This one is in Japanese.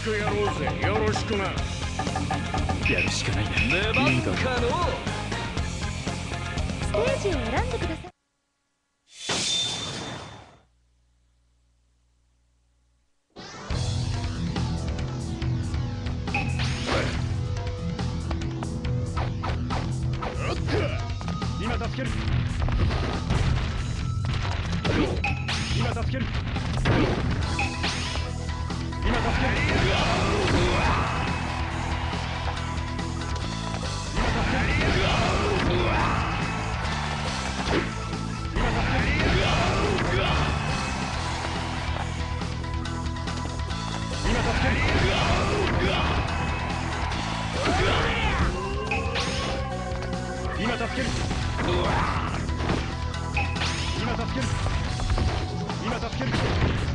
くやろうぜ。よろしくな。 やるしかないね。 粘っかの。 ステージを選んでください。 今助ける。今助ける。今助ける。今助ける。今助ける。今助ける。